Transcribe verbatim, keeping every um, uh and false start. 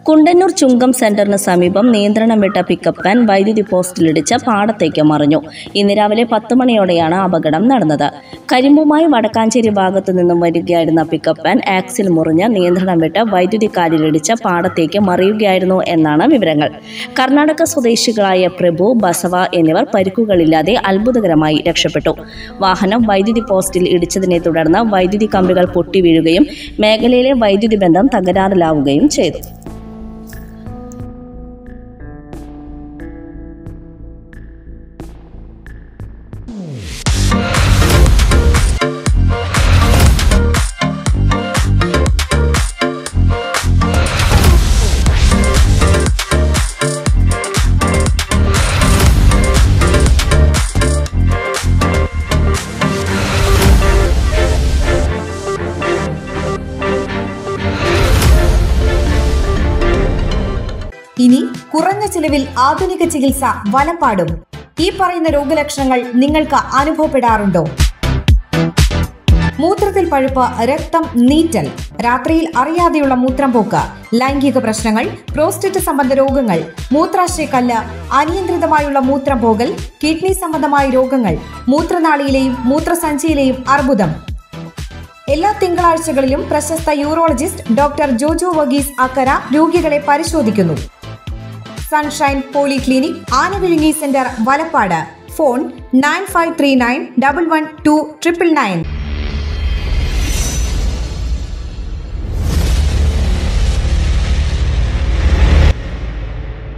കുണ്ടന്നൂർ ചുങ്കം സെന്ററിന് സമീപം നിയന്ത്രണം വിട്ട പിക്കപ്പ് വാൻ വൈദ്യുതി പോസ്റ്റിലിടിച്ച് പാടത്തേക്ക് മറിഞ്ഞു. ഇന്ന് രാവിലെ പത്ത് മണിയോടെയാണ് അപകടം നടന്നത്. കരിമ്പുമായി വടക്കാഞ്ചേരി ഭാഗത്തു നിന്നും വരികയായിരുന്ന പിക്കപ്പ് വാൻ ആക്സിൽ മുറിഞ്ഞ് നിയന്ത്രണം വിട്ട് വൈദ്യുതി കാലിലിടിച്ച് പാടത്തേക്ക് മറിയുകയായിരുന്നു എന്നാണ് വിവരങ്ങൾ. കർണാടക സ്വദേശികളായ പ്രഭു, ബസവ എന്നിവർ പരിക്കുകളില്ലാതെ അത്ഭുതകരമായി രക്ഷപ്പെട്ടു. വാഹനം വൈദ്യുതി പോസ്റ്റിൽ ഇടിച്ചതിനെ തുടർന്ന് വൈദ്യുതി കമ്പികൾ പൊട്ടി വീഴുകയും മേഖലയിലെ വൈദ്യുതി ബന്ധം തകരാറിലാവുകയും ചെയ്തു. ഇനി കുറഞ്ഞ ചിലവിൽ ആധുനിക ചികിത്സ വലപ്പാടും. ഈ പറയുന്ന രോഗലക്ഷണങ്ങൾ നിങ്ങൾക്ക് അനുഭവപ്പെടാറുണ്ടോ? മൂത്രത്തിൽ പഴുപ്പ്, രക്തം, നീറ്റൽ, രാത്രിയിൽ അറിയാതെയുള്ള മൂത്രം പോക്ക്, ലൈംഗിക പ്രശ്നങ്ങൾ, പ്രോസ്റ്റേറ്റ് സംബന്ധ രോഗങ്ങൾ, മൂത്രാശയക്കല്ല്, അനിയന്ത്രിതമായുള്ള മൂത്രം പോകൽ, കിഡ്നി സംബന്ധമായ രോഗങ്ങൾ, മൂത്രനാളിയിലെയും മൂത്രസഞ്ചിയിലെയും അർബുദം. എല്ലാ തിങ്കളാഴ്ചകളിലും പ്രശസ്ത യൂറോളജിസ്റ്റ് ഡോക്ടർ ജോജോ വർഗീസ് അക്കര രോഗികളെ പരിശോധിക്കുന്നു. Sunshine polyclinic, Anavizhungi centre, Valappad. Phone nine five three nine double one two triple nine.